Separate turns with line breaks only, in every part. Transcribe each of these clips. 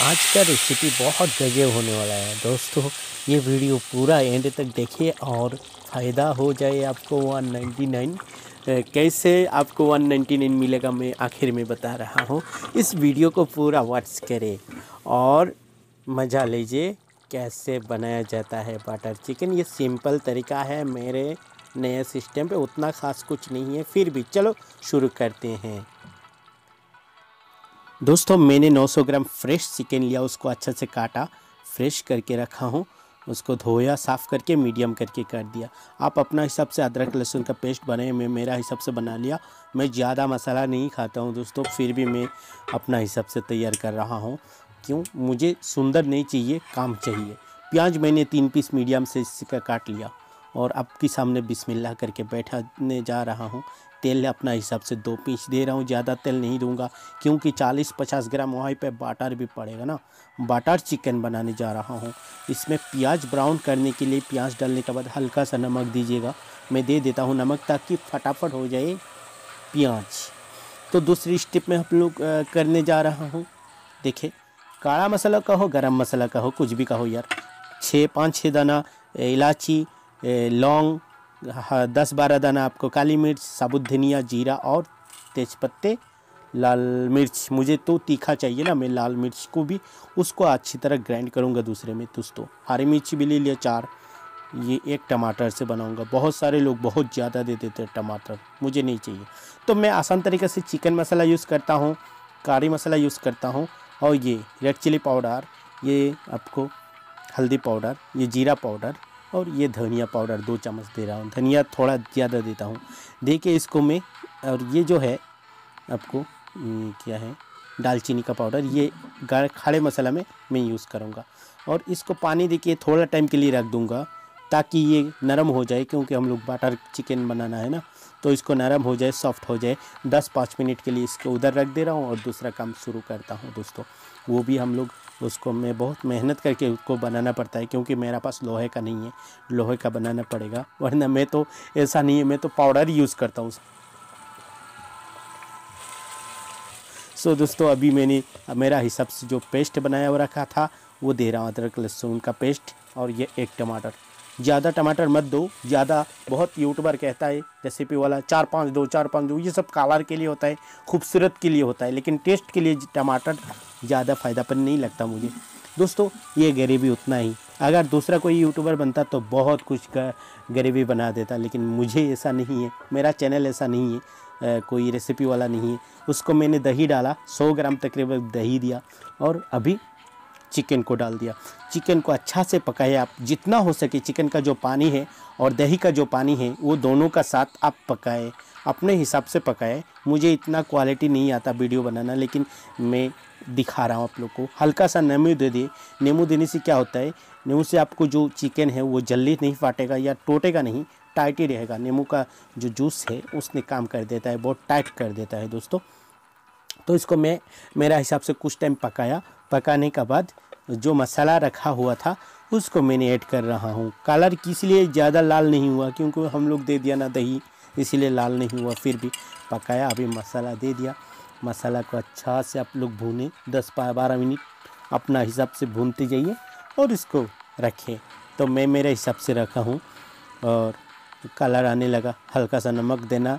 आज का रेसिपी बहुत गजब होने वाला है दोस्तों। ये वीडियो पूरा एंड तक देखिए और फ़ायदा हो जाए आपको 199। कैसे आपको 199 मिलेगा मैं आखिर में बता रहा हूँ। इस वीडियो को पूरा वॉच करें और मज़ा लीजिए कैसे बनाया जाता है बटर चिकन। ये सिंपल तरीका है, मेरे नए सिस्टम पे उतना ख़ास कुछ नहीं है, फिर भी चलो शुरू करते हैं। दोस्तों मैंने 900 ग्राम फ्रेश चिकन लिया, उसको अच्छा से काटा, फ्रेश करके रखा हूँ। उसको धोया, साफ़ करके मीडियम करके कर दिया। आप अपना हिसाब से अदरक लहसुन का पेस्ट बनाए, मैं मेरा हिसाब से बना लिया। मैं ज़्यादा मसाला नहीं खाता हूँ दोस्तों, फिर भी मैं अपना हिसाब से तैयार कर रहा हूँ। क्यों, मुझे सुंदर नहीं चाहिए, काम चाहिए। प्याज मैंने 3 पीस मीडियम से इसका काट लिया और आपके सामने बिस्मिल्लाह करके बैठाने जा रहा हूँ। तेल अपना हिसाब से 2 पीस दे रहा हूँ, ज़्यादा तेल नहीं दूंगा क्योंकि 40-50 ग्राम वहीं पे बटर भी पड़ेगा ना। बटर चिकन बनाने जा रहा हूँ। इसमें प्याज ब्राउन करने के लिए प्याज डालने के बाद हल्का सा नमक दीजिएगा। मैं दे देता हूँ नमक ताकि फटाफट हो जाए प्याज। तो दूसरी स्टेप में हम लोग करने जा रहा हूँ। देखिए, काला मसाला का हो, गरम मसाला का हो, कुछ भी का हो यार, 5-6 दाना इलायची, लौंग, 10-12 दाना आपको काली मिर्च, साबुत धनिया, जीरा और तेज़पत्ते, लाल मिर्च। मुझे तो तीखा चाहिए ना, मैं लाल मिर्च को भी उसको अच्छी तरह ग्राइंड करूँगा। दूसरे में दोस्तों हरी मिर्च भी ले लिया 4। ये एक टमाटर से बनाऊँगा। बहुत सारे लोग बहुत ज़्यादा दे देते हैं टमाटर, मुझे नहीं चाहिए। तो मैं आसान तरीके से चिकन मसाला यूज़ करता हूँ, करी मसाला यूज़ करता हूँ, और ये रेड चिली पाउडर, ये आपको हल्दी पाउडर, ये जीरा पाउडर और ये धनिया पाउडर 2 चम्मच दे रहा हूँ। धनिया थोड़ा ज़्यादा देता हूँ। देखिए इसको मैं, और ये जो है आपको क्या है, दालचीनी का पाउडर, ये खड़े मसाला में मैं यूज़ करूँगा। और इसको पानी देके थोड़ा टाइम के लिए रख दूँगा ताकि ये नरम हो जाए, क्योंकि हम लोग बटर चिकन बनाना है ना, तो इसको नरम हो जाए, सॉफ्ट हो जाए। 10-5 मिनट के लिए इसको उधर रख दे रहा हूँ और दूसरा काम शुरू करता हूँ दोस्तों। वो भी हम लोग उसको, मैं बहुत मेहनत करके उसको बनाना पड़ता है क्योंकि मेरा पास लोहे का नहीं है, लोहे का बनाना पड़ेगा, वरना मैं तो ऐसा नहीं है, मैं तो पाउडर ही यूज़ करता हूँ। सो दोस्तों अभी मैंने मेरा हिसाब से जो पेस्ट बनाया हुआ रखा था वो दे रहा हूँ, अदरक लहसुन का पेस्ट। और ये एक टमाटर, ज़्यादा टमाटर मत दो, ज़्यादा बहुत यूट्यूबर कहता है रेसिपी वाला 4-5 दो, 4-5 दो, ये सब कलर के लिए होता है, खूबसूरत के लिए होता है, लेकिन टेस्ट के लिए टमाटर ज़्यादा फ़ायदापन नहीं लगता मुझे दोस्तों। ये ग्रेवी उतना ही, अगर दूसरा कोई यूट्यूबर बनता तो बहुत कुछ का ग्रेवी बना देता, लेकिन मुझे ऐसा नहीं है, मेरा चैनल ऐसा नहीं है, कोई रेसिपी वाला नहीं है। उसको मैंने दही डाला, 100 ग्राम तकरीबन दही दिया और अभी चिकन को डाल दिया। चिकन को अच्छा से पकाया, आप जितना हो सके चिकन का जो पानी है और दही का जो पानी है वो दोनों का साथ आप पकाए, अपने हिसाब से पकाए। मुझे इतना क्वालिटी नहीं आता वीडियो बनाना, लेकिन मैं दिखा रहा हूँ आप लोग को। हल्का सा नींबू दे दिए, नींबू देने से क्या होता है, नींबू से आपको जो चिकन है वो जल्दी नहीं फाटेगा या टूटेगा नहीं, टाइट ही रहेगा। नींबू का जो जूस है उसने काम कर देता है, बहुत टाइट कर देता है दोस्तों। तो इसको मैं मेरा हिसाब से कुछ टाइम पकाया। पकाने के बाद जो मसाला रखा हुआ था उसको मैंने ऐड कर रहा हूँ। कलर किस लिए ज़्यादा लाल नहीं हुआ, क्योंकि हम लोग दे दिया ना दही, इसीलिए लाल नहीं हुआ। फिर भी पकाया, अभी मसाला दे दिया। मसाला को अच्छा से आप लोग भूनें, 10-12 मिनट अपना हिसाब से भूनते जाइए और इसको रखें। तो मैं मेरे हिसाब से रखा हूँ और कलर आने लगा, हल्का सा नमक देना।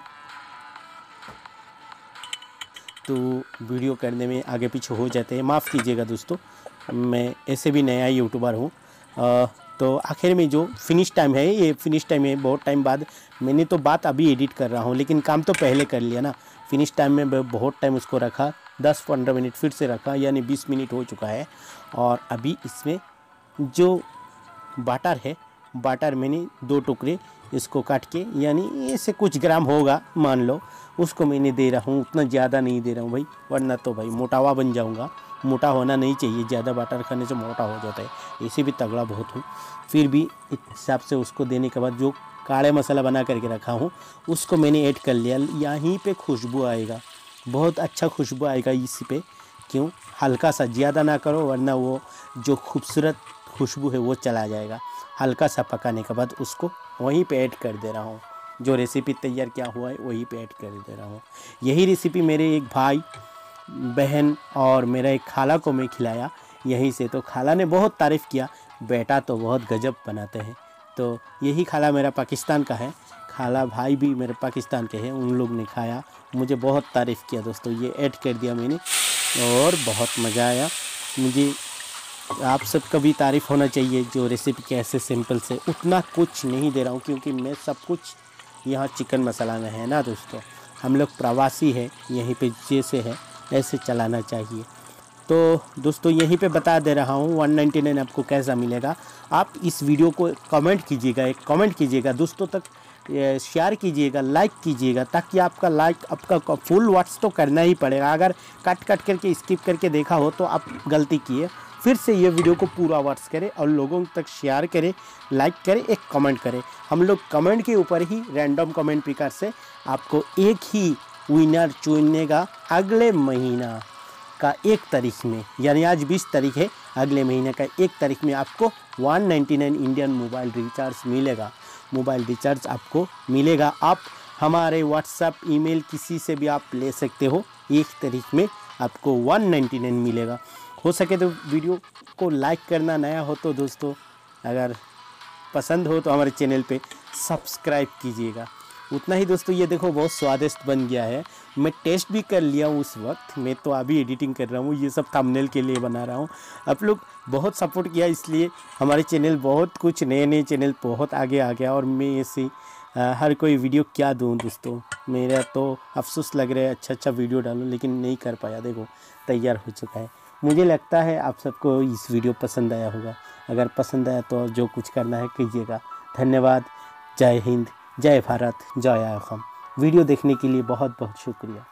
तो वीडियो करने में आगे पीछे हो जाते हैं, माफ़ कीजिएगा दोस्तों, मैं ऐसे भी नया यूट्यूबर हूँ। तो आखिर में जो फिनिश टाइम है, ये फिनिश टाइम है, बहुत टाइम बाद मैंने तो बात अभी एडिट कर रहा हूँ, लेकिन काम तो पहले कर लिया ना। फिनिश टाइम में बहुत टाइम उसको रखा, 10-15 मिनट फिर से रखा, यानी 20 मिनट हो चुका है। और अभी इसमें जो बटर है, बटर मैंने 2 टुकड़े इसको काट के, यानी ऐसे कुछ ग्राम होगा मान लो, उसको मैंने दे रहा हूँ। उतना ज़्यादा नहीं दे रहा हूँ भाई, वरना तो भाई मोटावा बन जाऊँगा। मोटा होना नहीं चाहिए, ज़्यादा बटर खाने से मोटा हो जाता है। ऐसे भी तगड़ा बहुत हूँ, फिर भी इस हिसाब से उसको देने के बाद जो काले मसाला बना करके रखा हूँ उसको मैंने ऐड कर लिया। यहीं पे खुशबू आएगा, बहुत अच्छा खुशबू आएगा इसी पे। क्यों, हल्का सा, ज़्यादा ना करो वरना वो जो खूबसूरत खुशबू है वो चला जाएगा। हल्का सा पकाने के बाद उसको वहीं पे ऐड कर दे रहा हूँ। जो रेसिपी तैयार किया हुआ है वहीं पे ऐड कर दे रहा हूँ। यही रेसिपी मेरे एक भाई, बहन और मेरा एक खाला को मैं खिलाया। यहीं से। तो खाला ने बहुत तारीफ़ किया, बेटा तो बहुत गजब बनाते हैं। तो यही खाला मेरा पाकिस्तान का है, खाला भाई भी मेरे पाकिस्तान के हैं, उन लोग ने खाया, मुझे बहुत तारीफ़ किया दोस्तों। ये ऐड कर दिया मैंने और बहुत मज़ा आया मुझे। आप सबका भी तारीफ़ होना चाहिए जो रेसिपी कैसे सिंपल से, उतना कुछ नहीं दे रहा हूँ क्योंकि मैं सब कुछ यहाँ चिकन मसाला में है ना दोस्तों। हम लोग प्रवासी है, यहीं पे जैसे है ऐसे चलाना चाहिए। तो दोस्तों यहीं पे बता दे रहा हूँ 199 आपको कैसा मिलेगा। आप इस वीडियो को कमेंट कीजिएगा, एक कमेंट कीजिएगा, दोस्तों तक शेयर कीजिएगा, लाइक कीजिएगा, ताकि आपका लाइक आपका फुल वॉच तो करना ही पड़ेगा। अगर कट करके स्किप करके देखा हो तो आप गलती किए। फिर से ये वीडियो को पूरा वॉच करें और लोगों तक शेयर करें, लाइक करें, एक कमेंट करें। हम लोग कमेंट के ऊपर ही रैंडम कमेंट पिकर से आपको एक ही विनर चुनेगा अगले महीना का 1 तारीख में, यानी आज 20 तारीख है, अगले महीने का 1 तारीख में आपको 199 इंडियन मोबाइल रिचार्ज मिलेगा। मोबाइल रिचार्ज आपको मिलेगा। आप हमारे व्हाट्सएप, ईमेल किसी से भी आप ले सकते हो। 1 तारीख में आपको 199 मिलेगा। हो सके तो वीडियो को लाइक करना, नया हो तो दोस्तों, अगर पसंद हो तो हमारे चैनल पे सब्सक्राइब कीजिएगा। उतना ही दोस्तों, ये देखो बहुत स्वादिष्ट बन गया है। मैं टेस्ट भी कर लिया हूँ उस वक्त, मैं तो अभी एडिटिंग कर रहा हूँ, ये सब थंबनेल के लिए बना रहा हूँ। आप लोग बहुत सपोर्ट किया, इसलिए हमारे चैनल बहुत कुछ नए चैनल बहुत आगे आ गया। और मैं ऐसे हर कोई वीडियो क्या दूँ दोस्तों, मेरा तो अफसोस लग रहा है अच्छा वीडियो डालूँ, लेकिन नहीं कर पाया। देखो तैयार हो चुका है। मुझे लगता है आप सबको इस वीडियो पसंद आया होगा। अगर पसंद आया तो जो कुछ करना है कीजिएगा। धन्यवाद। जय हिंद, जय भारत, जय असम। वीडियो देखने के लिए बहुत बहुत शुक्रिया।